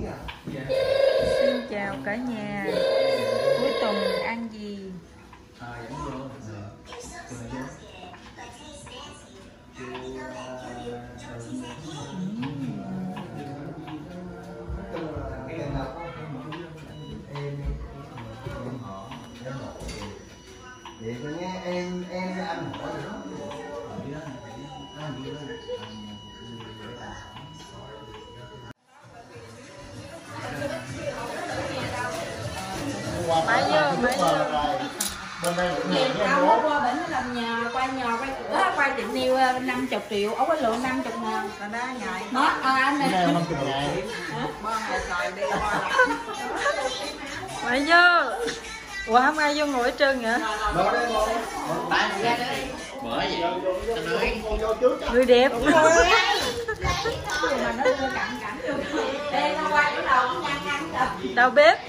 Xin chào cả nhà. Cuối tuần ăn gì? Vậy tôi nghe em anh hỏi rồi đó. Mãi vô, mãi vô. Bên đây ông có qua bệnh làm nhà quay cửa quay tiệm nail 50 triệu, ông có lượng 50 ngàn Là đá nhại. mất anh này 50 ngày. Mãi vô. Ủa không ai vô ngồi hết trơn hả? Ngồi đây ngồi. Bởi vậy tôi nói Người đẹp. mà nó đưa cặn vô đây nó qua chỗ đầu nó nhăn rồi Đầu bếp.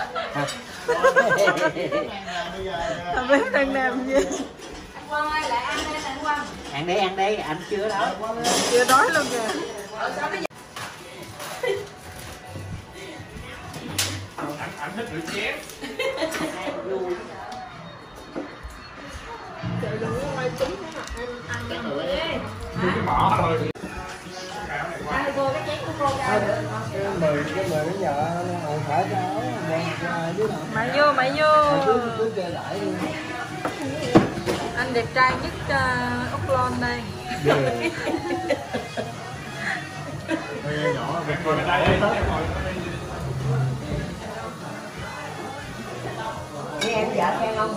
Đầu bếp đang làm gì? anh Quang ơi lại ăn đây anh Quang ăn đi anh chưa đó Chưa đói luôn kìa. Anh thích rửa chén. Trời đừng có quay trúng ăn Cái mỏ thôi. ăn vô cái chén của cô ra Mời nó nhờ nó phải cho áo cho ai biết nào. Mày vô. Cứ chơi lại luôn. Anh đẹp trai nhất Úc Lon đây. Nhỏ về ngồi bên đây đi. em vợ khen không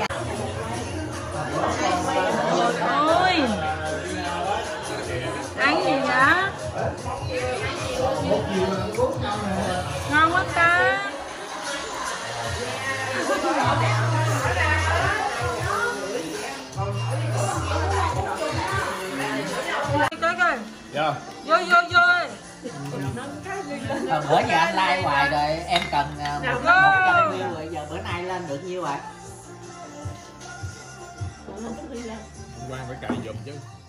Ôi. Ăn gì vậy? Ngon quá ta. Coi coi. Dạ. Vô. bữa giờ anh like hoài rồi em cần 100 view rồi giờ bữa nay lên được nhiêu rồi Quang phải cài giùm chứ.